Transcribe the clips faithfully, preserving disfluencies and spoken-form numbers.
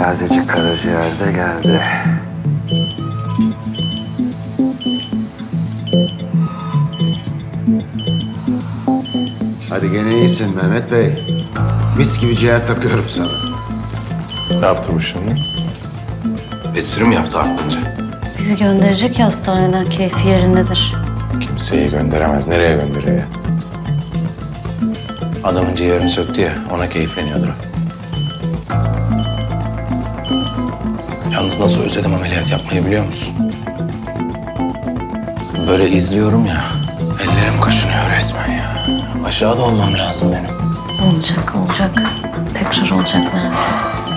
Tazecik karaciğer de geldi. Hadi gene iyisin Mehmet Bey. Mis gibi ciğer takıyorum sana. Ne yaptı bu şimdi? Espri mi yaptı aklınca? Bizi gönderecek ya hastaneden, keyfi yerindedir. Kimseyi gönderemez. Nereye gönderiyor ya? Adamın ciğerini söktü ya, ona keyifleniyordur. Yalnız nasıl özledim ameliyat yapmayı biliyor musun? Böyle izliyorum ya, ellerim kaşınıyor resmen ya. Aşağıda olmam lazım benim. Olacak, olacak. Tekrar olacak, merak etme.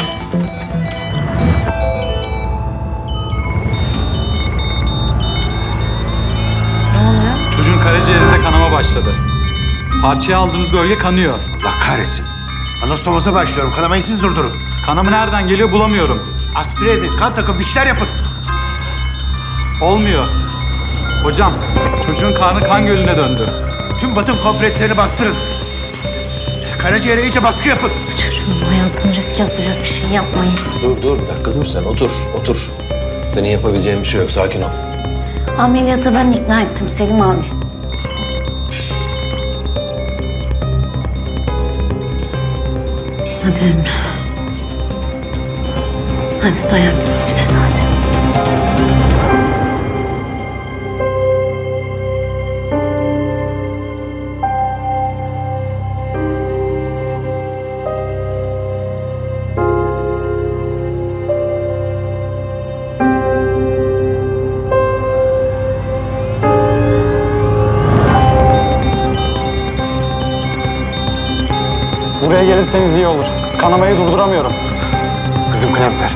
Ne oluyor? Çocuğun karaciğerinde kanama başladı. Parçaya aldığınız bölge kanıyor. Allah kahretsin. Anastomoza başlıyorum. Kanamayı siz durdurun. Kanama nereden geliyor bulamıyorum. Aspire edin, kan takın, bir şeyler yapın. Olmuyor. Hocam, çocuğun karnı kan gölüne döndü. Tüm batın kompreslerini bastırın. Karaciğere iyice baskı yapın. Çocuğun hayatını riske atacak bir şey yapmayın. Dur dur bir dakika dur sen otur otur. Senin yapabileceğin bir şey yok, sakin ol. Ameliyata ben ikna ettim Selim abi. Hadi Emre. Hadi dayan sen hadi. Buraya gelirseniz iyi olur. Kanamayı durduramıyorum. Kızım Knempler.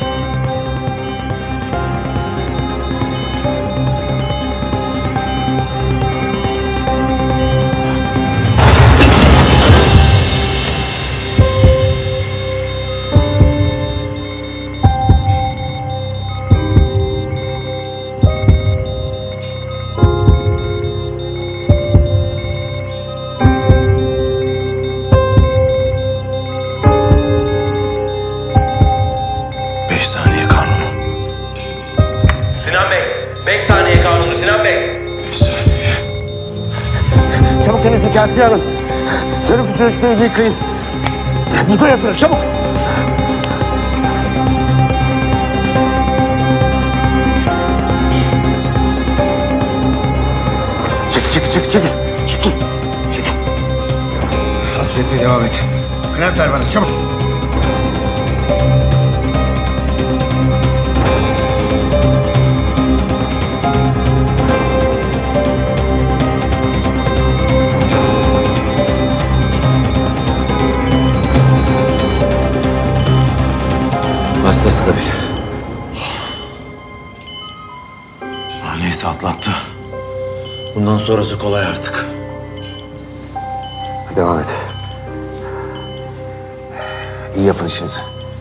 Beş saniye kanunu. Sinan Bey, beş saniye kanunu Sinan Bey. Beş saniye. Çabuk temizlik kaseye alın. Serum fizyolojik bezi yıkayın. Buza yatırın, çabuk. Çekil, çekil, çekil, çekil. Çekil, çekil. Aspire etmeye devam et. Krem ver bana, çabuk. Hasta stabil. Ah, neyse atlattı. Bundan sonrası kolay artık. Devam et. İyi yapın işinizi.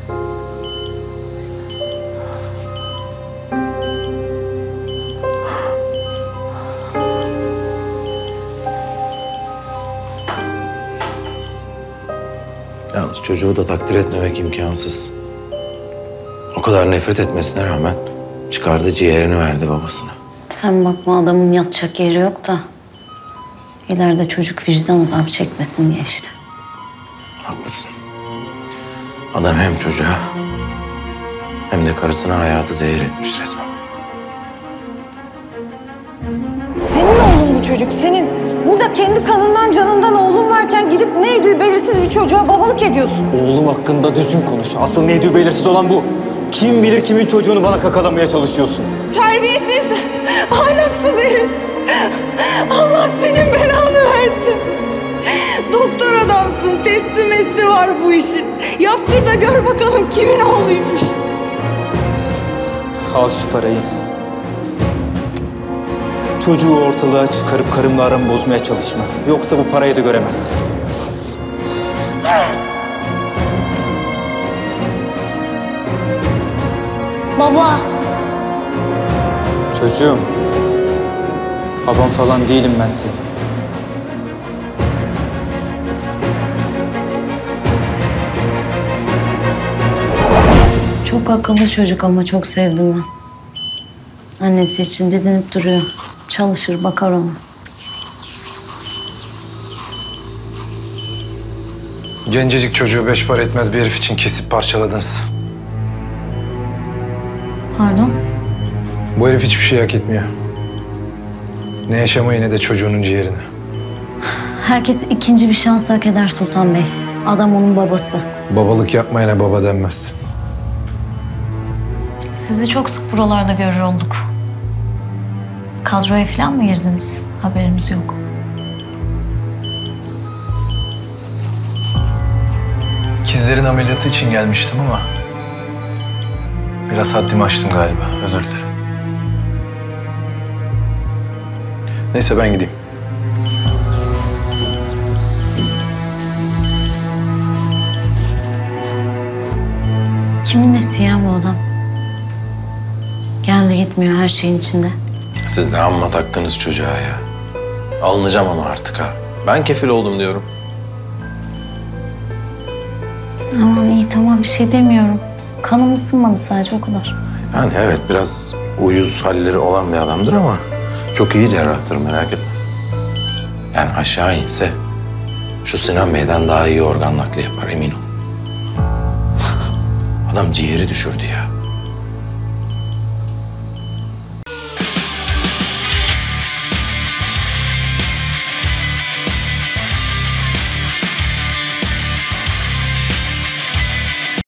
Yalnız çocuğu da takdir etmemek imkansız. O kadar nefret etmesine rağmen çıkardı ciğerini verdi babasına. Sen bakma adamın yatacak yeri yok da. İleride çocuk vicdan azabı çekmesin diye işte. Haklısın. Adam hem çocuğa hem de karısına hayatı zehir etmiş resmen. Senin oğlun bu çocuk, senin. Burada kendi kanından canından oğlun varken gidip neydi belirsiz bir çocuğa babalık ediyorsun. Oğlum hakkında düzgün konuş. Asıl neydi belirsiz olan bu. Kim bilir kimin çocuğunu bana kakalamaya çalışıyorsun. Terbiyesiz, ahlaksız herif. Allah senin belanı versin. Doktor adamsın, testi mesti var bu işin. Yaptır da gör bakalım kimin oğluymuş. Al şu parayı. Çocuğu ortalığa çıkarıp karımla aramı bozmaya çalışma. Yoksa bu parayı da göremezsin. Baba. Çocuğum. Babam falan değilim ben senin. Çok akıllı çocuk ama çok sevdim ben. Annesi için didinip duruyor. Çalışır, bakar ona. Gencecik çocuğu beş para etmez bir herif için kesip parçaladınız. Pardon? Bu herif hiçbir şey hak etmiyor. Ne yaşamayı ne de çocuğunun ciğerini. Herkes ikinci bir şans hak eder Sultan Bey. Adam onun babası. Babalık yapmayana baba denmez. Sizi çok sık buralarda görür olduk. Kadroya falan mı girdiniz? Haberimiz yok. İkizlerin ameliyatı için gelmiştim ama... biraz haddimi aştım galiba. Özür dilerim. Neyse ben gideyim. Kimin nesi ya bu adam? Geldi gitmiyor her şeyin içinde. Siz de amma taktınız çocuğa ya. Alınacağım onu artık ha. Ben kefil oldum diyorum. Aman iyi tamam bir şey demiyorum. Kanım ısınmadı sadece o kadar. Yani evet biraz uyuz halleri olan bir adamdır ama çok iyi cerrahtır, merak etme. Yani aşağı inse şu Sinan Bey'den daha iyi organ nakli yapar, emin ol. Adam ciğeri düşürdü ya.